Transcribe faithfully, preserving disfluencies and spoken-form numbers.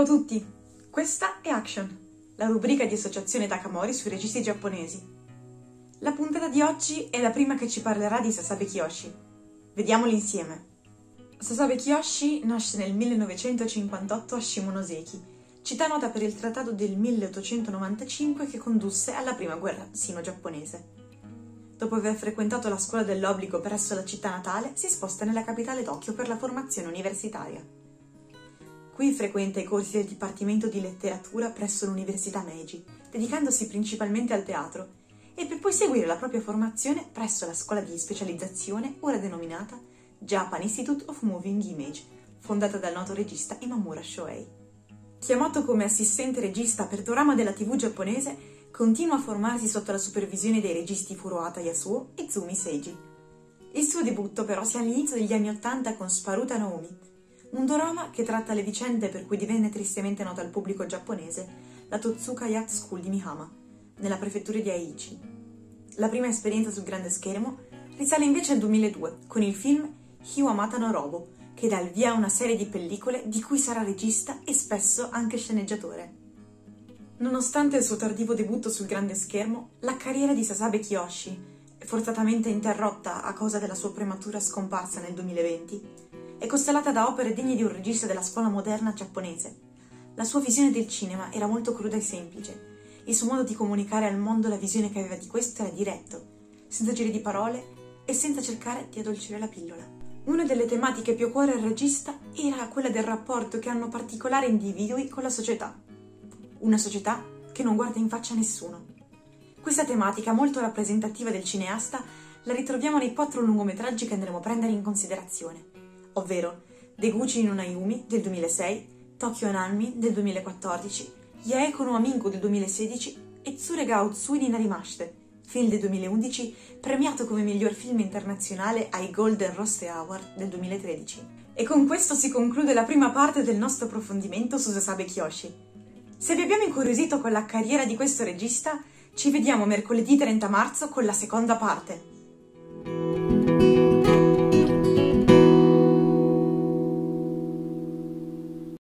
a tutti, questa è Action, la rubrica di Associazione Takamori sui registi giapponesi. La puntata di oggi è la prima che ci parlerà di Sasabe Kiyoshi. Vediamoli insieme. Sasabe Kiyoshi nasce nel millenovecentocinquantotto a Shimonoseki, città nota per il trattato del milleottocentonovantacinque che condusse alla prima guerra sino-giapponese. Dopo aver frequentato la scuola dell'obbligo presso la città natale, si sposta nella capitale Tokyo per la formazione universitaria. Qui frequenta i corsi del Dipartimento di Letteratura presso l'Università Meiji, dedicandosi principalmente al teatro, e per poi seguire la propria formazione presso la scuola di specializzazione ora denominata Japan Institute of Moving Image, fondata dal noto regista Imamura Shohei. Chiamato come assistente regista per dorama della tivù giapponese, continua a formarsi sotto la supervisione dei registi Furuhata Yasuo e Zumi Seiji. Il suo debutto però si ha all'inizio degli anni Ottanta con Sparuta Naomi, un dorama che tratta le vicende per cui divenne tristemente nota al pubblico giapponese la Totsuka Yacht School di Mihama, nella prefettura di Aichi. La prima esperienza sul grande schermo risale invece al duemiladue con il film Hiwamata no Robo, che dà il via a una serie di pellicole di cui sarà regista e spesso anche sceneggiatore. Nonostante il suo tardivo debutto sul grande schermo, la carriera di Sasabe Kiyoshi, forzatamente interrotta a causa della sua prematura scomparsa nel duemilaventi, è costellata da opere degne di un regista della scuola moderna giapponese. La sua visione del cinema era molto cruda e semplice. Il suo modo di comunicare al mondo la visione che aveva di questo era diretto, senza giri di parole e senza cercare di addolcire la pillola. Una delle tematiche più a cuore al regista era quella del rapporto che hanno particolari individui con la società. Una società che non guarda in faccia a nessuno. Questa tematica, molto rappresentativa del cineasta, la ritroviamo nei quattro lungometraggi che andremo a prendere in considerazione, ovvero Deguchi no Ayumi del duemilasei, Tokyo Nanmi del duemilaquattordici, Yaeko no Amingu del duemilasedici e Tsurega Utsui ni Narimashite, film del duemilaundici, premiato come miglior film internazionale ai Golden Roste Award del duemilatredici. E con questo si conclude la prima parte del nostro approfondimento su Sasabe Kiyoshi. Se vi abbiamo incuriosito con la carriera di questo regista, ci vediamo mercoledì trenta marzo con la seconda parte.